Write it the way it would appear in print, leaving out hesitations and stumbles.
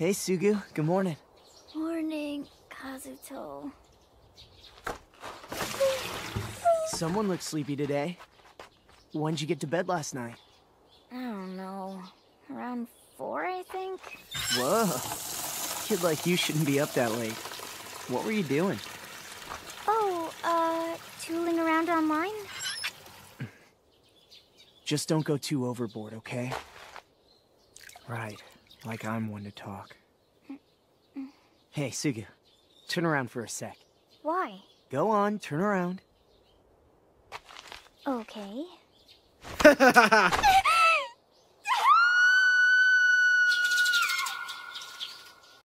Hey, Sugu. Good morning. Morning, Kazuto. Someone looked sleepy today. When'd you get to bed last night? I don't know. Around 4, I think? Whoa. Kid like you shouldn't be up that late. What were you doing? Oh, tooling around online? Just don't go too overboard, okay? Right. Like I'm one to talk. Hey, Sugu. Turn around for a sec. Why? Go on, turn around. Okay.